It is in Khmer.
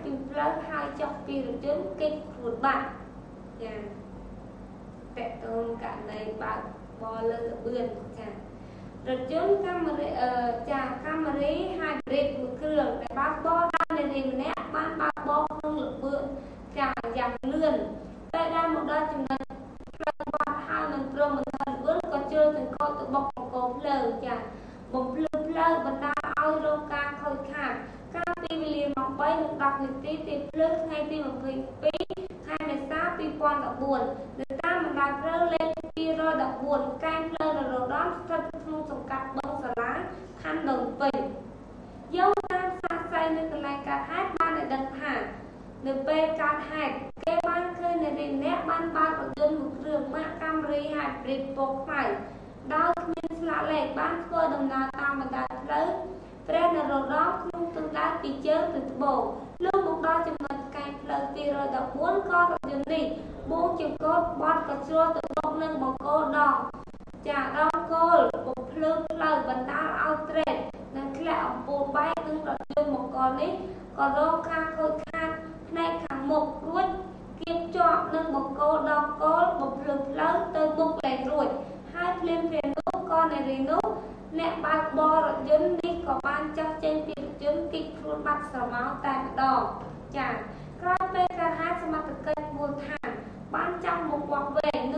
ពីផ្លូវហើយចុះពីរថយន្តគេខ្លួនបាត់ចាតេតូនករណីបើកបរលើលបឿនចារថយន្តកាមេរ៉ាចាកាមេរ៉ា hybrid មួយគ្រឿងដែលបើកបរដោយនារីម្នាក់បានបើកបរក្នុងលបឿនចាយ៉ាងលឿនពេលដែលមកដល់ចំណុចផ្លូវបាត់ហើយមិនព្រមបន្តលបឿនក៏ជើងចង្កត់ទៅបុកបង្គោលភ្លើងចាបំភ្លឺផ្លូវបណ្ដាលឲ្យរងការខូចខាតកាលពីវេលាម៉ោង 3:10 នាទីទីភ្លើងថ្ងៃទី 22 ខែមេសា 2014 នៅតាមបណ្ដោយផ្លូវលេខ 214 កែងផ្លូវនរោត្តមស្ថិតក្នុងសង្កាត់បឹងសាលាខណ្ឌដូនពេញយោងតាមសាស្ត្រីនៅកន្លែងកើតហេតុបានឲ្យដឹងថានៅពេលកើតហេតុគេបានឃើញនារីម្នាក់បានបើករថយន្តមួយគ្រឿងម៉ាកកាមេរ៉ា hybrid ពណ៌ខ្មៅដោយគ្មានស្លាកលេខបានធ្វើដំណើរតាមបណ្ដោយផ្លូវព្រះនរោត្តមក្នុងទិសដៅពីជើងទៅត្បូងលុះមកដល់ចំណុចកែងផ្លូវ 214 ក៏រថយន្តនេះបួងចង្កូតបត់ក៏ជ្រុលទៅបុកនឹងបង្គោលដងចាដងគោលបំភ្លឺផ្លូវបណ្ដាលឲ្យត្រេតនិងធ្លាក់អំពូលបែកនឹងរថយន្តបង្គោលនេះក៏រងការខូចខាតផ្នែកខាងមុខរួចគៀបជាប់នឹងបង្គោលដងគោលបំភ្លឺផ្លូវទៅមុខលែងរួចហើយភ្លាមនោះក៏នារីនោះអ្នកបើកបររថយន្តនេះក៏បានចាស់ចេញពីរថយន្តគិតខ្លួនបាត់ស្រមោលតែម្ដងចាក្រោយពេលការហេតុសមត្ថកិច្ចមូលដ្ឋានបានចាប់មកវាស់វែង